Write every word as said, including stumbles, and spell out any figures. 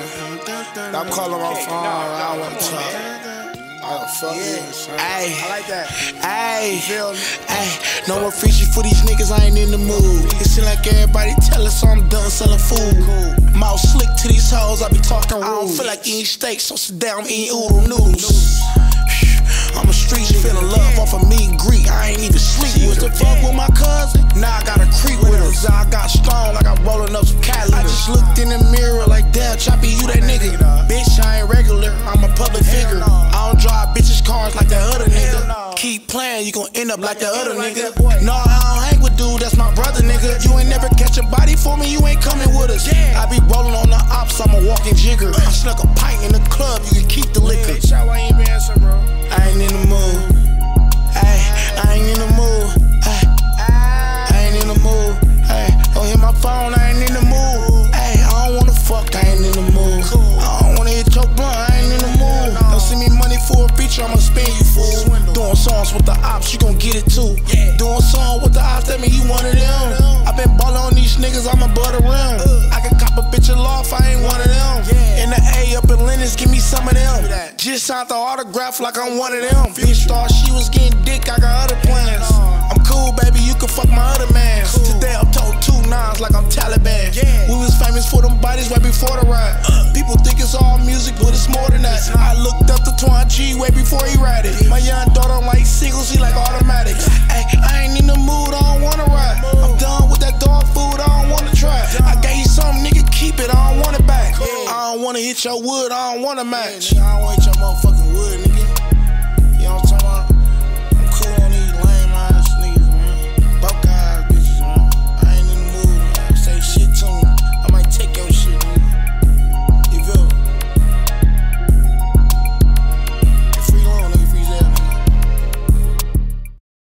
Stop calling my phone. I don't want to talk. Oh, fuck yeah. Ayy, I like that. Ayy, ayy, no more fishy for these niggas, I ain't in the mood. It seem like everybody tell us I'm done selling food. Mouth slick to these hoes, I be talking rude. I don't feel like eating steak, so sit down, I'm eating oodle noodles. I'm a street feeling love off of meat and greek. I ain't even sleep. Used to fuck with my cousin, now I got a creep with her. I got strong like I'm rolling up some Cali. I just looked in the mirror like, damn, Chapo, you that nigga. Bitch, I ain't regular, I'm a public figure. I don't drive bitches' cars like that other nigga. Keep playing, you gon' end up like that other nigga. No, I don't hang with dude, that's my brother, nigga. You ain't never catch a body for me, you ain't coming with us. I be rolling on the ops, I'm a walking jigger. I snuck a pint in the club, you can keep the liquor. I ain't been answering, bro. I ain't in the mood. Ay, I ain't in the mood. Ay, I ain't in the mood. Ay, don't hit my phone, I ain't in the mood. Ay, I don't wanna fuck, I ain't in the mood. I don't wanna hit your blunt, I ain't in the mood. Don't send me money for a feature, I'ma spend you, fool. Doing songs with the ops, you gon' get it too. Doing songs with the ops, that mean you one of them. I been ballin' on these niggas, I'ma butter rim. I can cop a bitch a loft, I ain't one of them. In the A up in Lennox, give me some of them. Just signed the autograph like I'm one of them. Bitch thought she was getting dick, I got other plans. I'm cool, baby, you can fuck my other mans. Today I'm told two nines like I'm Taliban. We was famous for them bodies right before the ride. People think it's all music, but it's more than that. I looked up to Twan G way before he ride it. My young daughter don't like singles, she like automatics. Ay, I ain't in the mood, I don't wanna ride. I'm done with that dog food, I don't wanna try. I gave you something, nigga, keep it, I don't want it back. I don't wanna hit your wood, I don't wanna match. I don't want to hit your motherfucking wood, nigga.